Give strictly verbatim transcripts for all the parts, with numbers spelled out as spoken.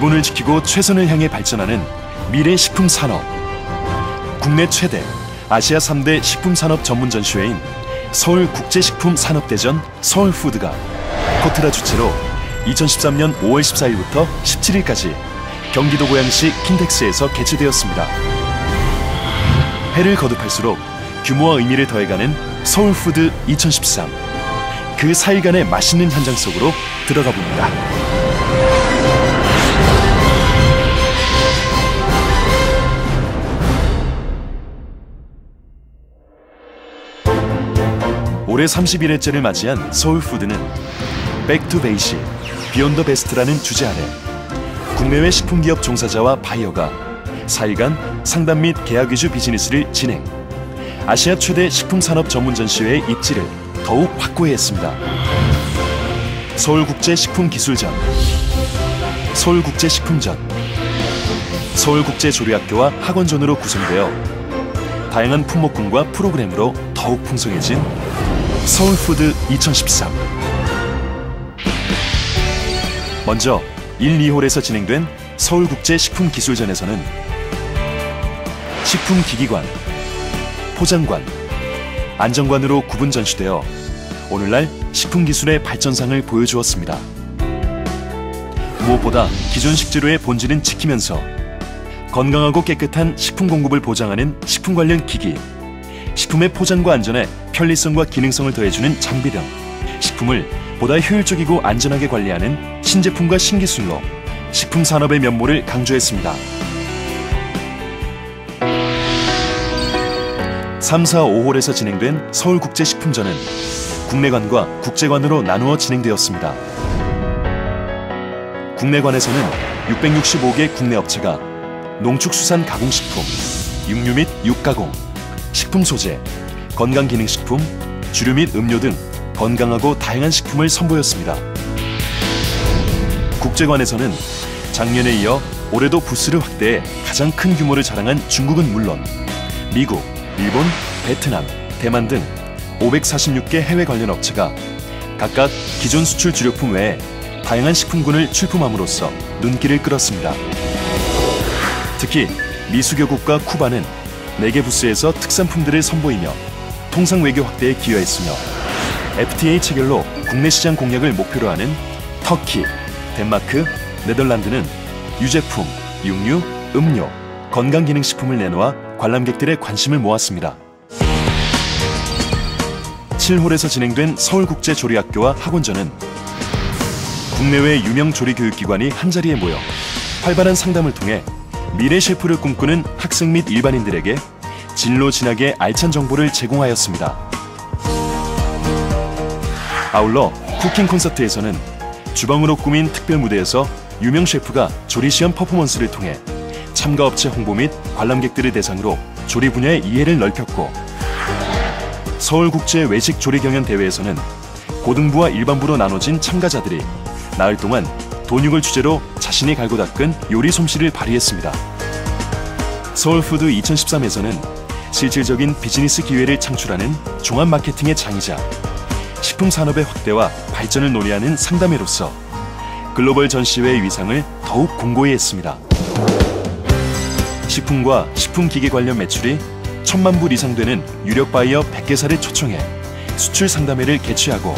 기본을 지키고 최선을 향해 발전하는 미래 식품 산업. 국내 최대, 아시아 삼 대 식품 산업 전문 전시회인 서울국제식품산업대전 서울푸드가 코트라 주최로 이천십삼 년 오월 십사일부터 십칠일까지 경기도 고양시 킨텍스에서 개최되었습니다. 해를 거듭할수록 규모와 의미를 더해가는 서울푸드 이천십삼. 그 사일간의 맛있는 현장 속으로 들어가 봅니다. 올해 삼십일 회째를 맞이한 서울푸드는 백투 베이시, 비욘드 더 베스트라는 주제 아래 국내외 식품기업 종사자와 바이어가 사일간 상담 및 계약 위주 비즈니스를 진행, 아시아 최대 식품산업 전문 전시회의 입지를 더욱 확고히 했습니다. 서울국제식품기술전, 서울국제식품전, 서울국제조리학교와 학원전으로 구성되어 다양한 품목군과 프로그램으로 더욱 풍성해진 서울푸드 이천십삼. 먼저 일, 이홀에서 진행된 서울국제식품기술전에서는 식품기기관, 포장관, 안전관으로 구분 전시되어 오늘날 식품기술의 발전상을 보여주었습니다. 무엇보다 기존 식재료의 본질은 지키면서 건강하고 깨끗한 식품 공급을 보장하는 식품 관련 기기, 식품의 포장과 안전에 편리성과 기능성을 더해주는 장비 등 식품을 보다 효율적이고 안전하게 관리하는 신제품과 신기술로 식품 산업의 면모를 강조했습니다. 삼, 사, 오홀에서 진행된 서울국제식품전은 국내관과 국제관으로 나누어 진행되었습니다. 국내관에서는 육백육십오 개 국내 업체가 농축수산 가공식품, 육류 및 육가공, 식품 소재, 건강기능식품, 주류 및 음료 등 건강하고 다양한 식품을 선보였습니다. 국제관에서는 작년에 이어 올해도 부스를 확대해 가장 큰 규모를 자랑한 중국은 물론 미국, 일본, 베트남, 대만 등 오백사십육 개 해외 관련 업체가 각각 기존 수출 주력품 외에 다양한 식품군을 출품함으로써 눈길을 끌었습니다. 특히 미수교국과 쿠바는 네 개 부스에서 특산품들을 선보이며 통상 외교 확대에 기여했으며 에프티에이 체결로 국내 시장 공략을 목표로 하는 터키, 덴마크, 네덜란드는 유제품, 육류, 음료, 건강기능식품을 내놓아 관람객들의 관심을 모았습니다. 칠홀에서 진행된 서울국제조리학교와 학원전은 국내외 유명 조리교육기관이 한자리에 모여 활발한 상담을 통해 미래 셰프를 꿈꾸는 학생 및 일반인들에게 진로 진학의 알찬 정보를 제공하였습니다. 아울러 쿠킹 콘서트에서는 주방으로 꾸민 특별 무대에서 유명 셰프가 조리 시험 퍼포먼스를 통해 참가업체 홍보 및 관람객들을 대상으로 조리 분야의 이해를 넓혔고, 서울국제 외식 조리 경연 대회에서는 고등부와 일반부로 나눠진 참가자들이 나흘 동안 돈육을 주제로 자신이 갈고 닦은 요리 솜씨를 발휘했습니다. 서울푸드 이천십삼에서는 실질적인 비즈니스 기회를 창출하는 종합 마케팅의 장이자 식품 산업의 확대와 발전을 논의하는 상담회로서 글로벌 전시회의 위상을 더욱 공고히 했습니다. 식품과 식품기계 관련 매출이 천만 불 이상 되는 유력 바이어 백 개사를 초청해 수출 상담회를 개최하고,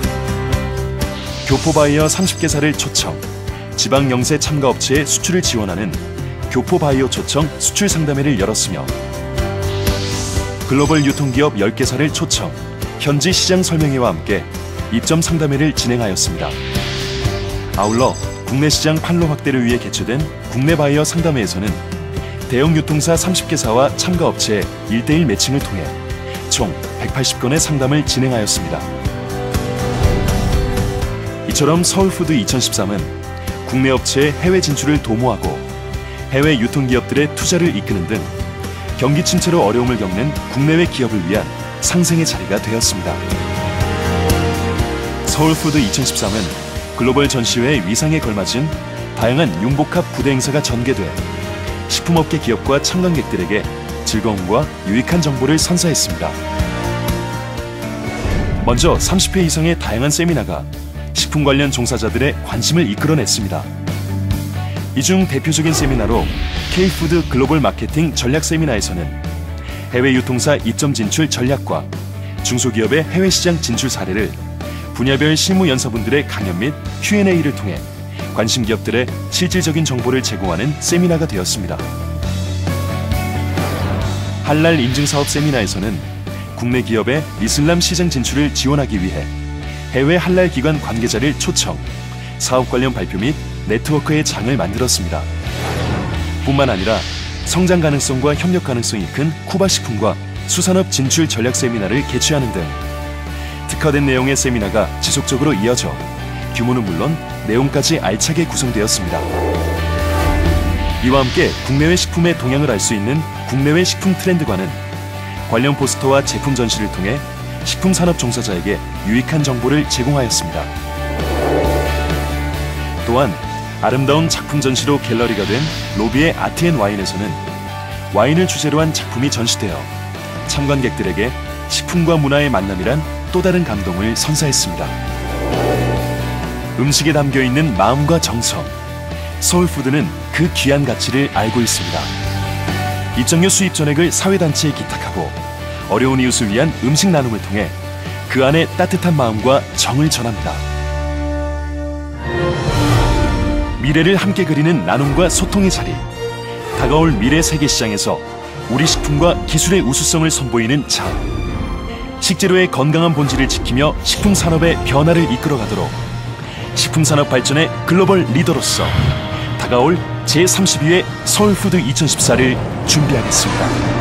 교포 바이어 삼십 개사를 초청, 지방 영세 참가 업체의 수출을 지원하는 교포 바이어 초청 수출 상담회를 열었으며, 글로벌 유통기업 열 개사를 초청, 현지 시장 설명회와 함께 입점 상담회를 진행하였습니다. 아울러 국내 시장 판로 확대를 위해 개최된 국내 바이어 상담회에서는 대형 유통사 삼십 개사와 참가 업체의 일 대일 매칭을 통해 총 백팔십 건의 상담을 진행하였습니다. 이처럼 서울푸드 이천십삼은 국내 업체의 해외 진출을 도모하고 해외 유통기업들의 투자를 이끄는 등 경기 침체로 어려움을 겪는 국내외 기업을 위한 상생의 자리가 되었습니다. 서울푸드 이천십삼은 글로벌 전시회의 위상에 걸맞은 다양한 융복합 부대 행사가 전개돼 식품업계 기업과 참관객들에게 즐거움과 유익한 정보를 선사했습니다. 먼저 삼십 회 이상의 다양한 세미나가 식품 관련 종사자들의 관심을 이끌어냈습니다. 이 중 대표적인 세미나로 K푸드 글로벌 마케팅 전략 세미나에서는 해외 유통사 입점 진출 전략과 중소기업의 해외 시장 진출 사례를 분야별 실무 연사분들의 강연 및 큐 앤 에이를 통해 관심 기업들의 실질적인 정보를 제공하는 세미나가 되었습니다. 할랄 인증사업 세미나에서는 국내 기업의 이슬람 시장 진출을 지원하기 위해 해외 할랄 기관 관계자를 초청, 사업 관련 발표 및 네트워크의 장을 만들었습니다. 뿐만 아니라 성장 가능성과 협력 가능성이 큰 쿠바 식품과 수산업 진출 전략 세미나를 개최하는 등 특화된 내용의 세미나가 지속적으로 이어져 규모는 물론 내용까지 알차게 구성되었습니다. 이와 함께 국내외 식품의 동향을 알 수 있는 국내외 식품 트렌드관은 관련 포스터와 제품 전시를 통해 식품 산업 종사자에게 유익한 정보를 제공하였습니다. 또한 아름다운 작품 전시로 갤러리가 된 로비의 아트앤와인에서는 와인을 주제로 한 작품이 전시되어 참관객들에게 식품과 문화의 만남이란 또 다른 감동을 선사했습니다. 음식에 담겨있는 마음과 정성, 서울푸드는 그 귀한 가치를 알고 있습니다. 입장료 수입 전액을 사회단체에 기탁하고 어려운 이웃을 위한 음식 나눔을 통해 그 안에 따뜻한 마음과 정을 전합니다. 미래를 함께 그리는 나눔과 소통의 자리, 다가올 미래 세계시장에서 우리 식품과 기술의 우수성을 선보이는 장, 식재료의 건강한 본질을 지키며 식품산업의 변화를 이끌어가도록 식품산업 발전의 글로벌 리더로서 다가올 제삼십이 회 서울푸드 이천십사를 준비하겠습니다.